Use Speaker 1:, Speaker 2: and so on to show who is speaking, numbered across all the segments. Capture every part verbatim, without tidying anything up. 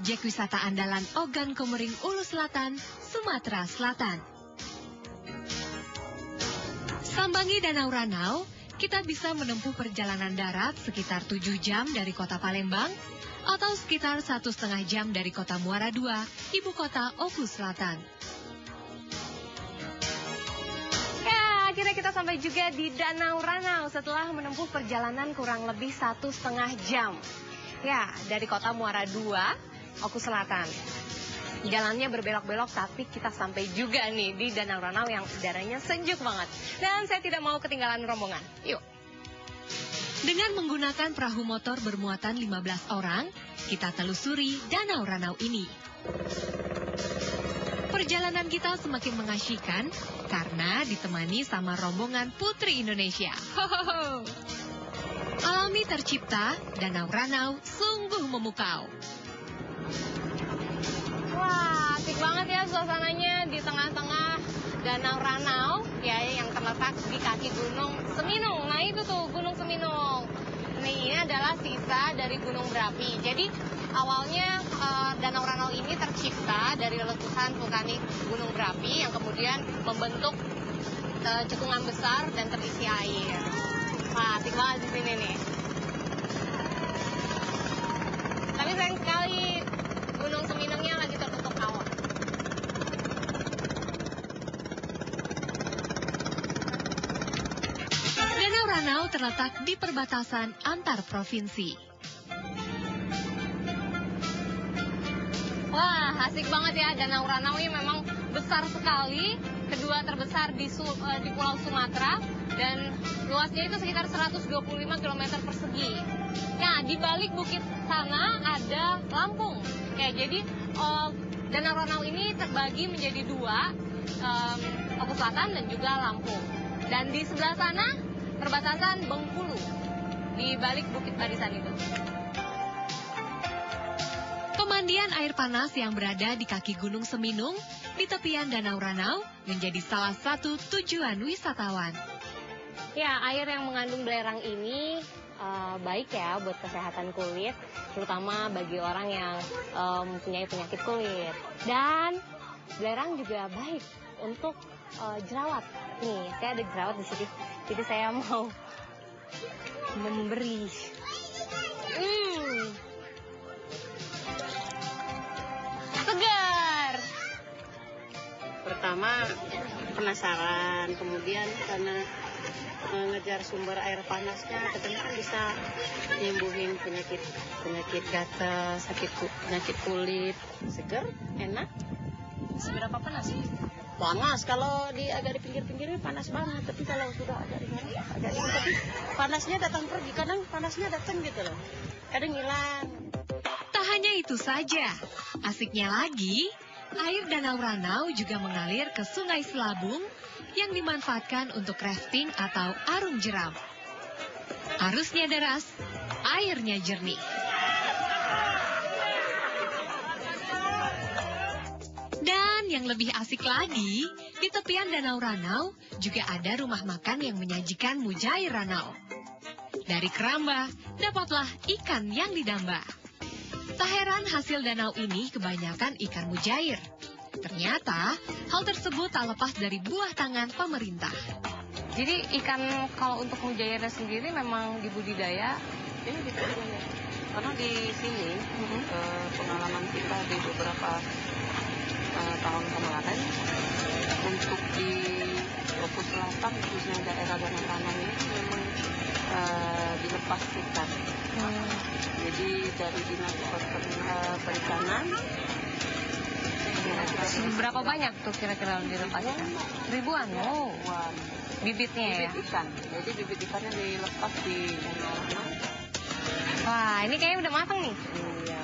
Speaker 1: objek wisata andalan Ogan Komering Ulu Selatan, Sumatera Selatan. Sambangi Danau Ranau, kita bisa menempuh perjalanan darat sekitar tujuh jam dari kota Palembang, atau sekitar satu setengah jam dari kota Muara Dua, ibu kota Oku Selatan. Ya, akhirnya kita sampai juga di Danau Ranau setelah menempuh perjalanan kurang lebih satu setengah jam. Ya, dari kota Muara Dua, Oku Selatan. Jalannya berbelok-belok, tapi kita sampai juga nih di Danau Ranau yang udaranya sejuk banget. Dan saya tidak mau ketinggalan rombongan. Yuk. Dengan menggunakan perahu motor bermuatan lima belas orang, kita telusuri Danau Ranau ini. Perjalanan kita semakin mengasyikkan karena ditemani sama rombongan Putri Indonesia. Hohoho. Alami tercipta, Danau Ranau sungguh memukau. Wah, asik banget ya suasananya di tengah-tengah Danau Ranau, ya, yang terletak di kaki Gunung Seminung. Nah itu tuh Gunung Seminung. Ini, ini adalah sisa dari gunung berapi. Jadi awalnya uh, Danau Ranau ini tercipta dari letusan vulkanik gunung berapi yang kemudian membentuk uh, cekungan besar dan terisi air. Wah, asik banget di sini nih. Tapi sayang sekali Gunung Seminungnya lagi tertutup awan. Danau Ranau terletak di perbatasan antar provinsi. Wah, asik banget ya, Danau Ranau ini memang besar sekali, kedua terbesar di, uh, di Pulau Sumatera, dan luasnya itu sekitar seratus dua puluh lima kilometer persegi. Nah, di balik bukit sana ada Lampung. Ya, jadi uh, Danau Ranau ini terbagi menjadi dua, um, Oku Selatan dan juga Lampung. Dan di sebelah sana perbatasan Bengkulu, di balik bukit barisan itu. Pemandian air panas yang berada di kaki Gunung Seminung di tepian Danau Ranau menjadi salah satu tujuan wisatawan. Ya, air yang mengandung belerang ini uh, baik ya buat kesehatan kulit, terutama bagi orang yang mempunyai um, penyakit kulit. Dan belerang juga baik untuk uh, jerawat. Nih, saya ada jerawat di sini, jadi saya mau memberi. Hmm. Segar.
Speaker 2: Pertama penasaran, kemudian karena mengejar sumber air panasnya, katanya kan bisa nyembuhin penyakit penyakit gatal, sakit penyakit kulit. Seger, enak.
Speaker 1: Seberapa panas sih?
Speaker 2: Panas, kalau di agak di pinggir-pinggirnya panas banget, tapi kalau sudah agak di mana agak dingin, tapi panasnya datang pergi, kadang panasnya datang gitu loh, kadang hilang.
Speaker 1: Tak hanya itu saja, asiknya lagi, air Danau Ranau juga mengalir ke Sungai Selabung yang dimanfaatkan untuk rafting atau arung jeram. Arusnya deras, airnya jernih. Dan yang lebih asik lagi, di tepian Danau Ranau juga ada rumah makan yang menyajikan mujair Ranau. Dari keramba, dapatlah ikan yang didamba. Tak heran hasil danau ini kebanyakan ikan mujair. Ternyata hal tersebut tak lepas dari buah tangan pemerintah. Jadi ikan kalau untuk mujairnya sendiri memang dibudidaya?
Speaker 2: Ini dibudidaya. Karena di sini mm-hmm. eh, pengalaman kita di beberapa eh, tahun kemarin untuk di Oku Selatan, khususnya daerah Danau Ranau ini memang eh, dilepas ikan. Hmm. Jadi dari dinas perikanan.
Speaker 1: Berapa banyak tuh kira-kira dilepas? Ribuan. Oh,
Speaker 2: ribuan.
Speaker 1: Bibitnya ya?
Speaker 2: Bibit ikan. Jadi bibit ikannya dilepas di Danau Ranau.
Speaker 1: Wah, ini kayaknya udah matang nih.
Speaker 2: Iya.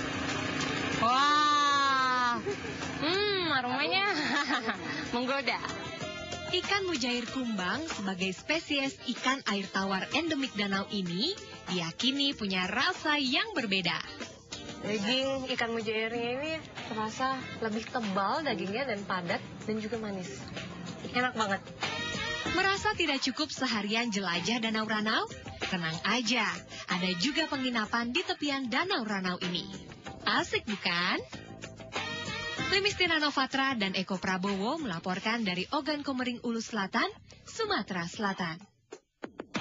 Speaker 1: Wah. Hmm, aromanya menggoda. Ikan mujair kumbang sebagai spesies ikan air tawar endemik danau ini diyakini punya rasa yang berbeda. Daging ikan mujairnya ini terasa lebih tebal dagingnya dan padat dan juga manis. Enak banget. Merasa tidak cukup seharian jelajah Danau Ranau? Tenang aja, ada juga penginapan di tepian Danau Ranau ini.
Speaker 3: Asik bukan? Lemistina Novatra dan Eko Prabowo melaporkan dari Ogan Komering Ulu Selatan, Sumatera Selatan.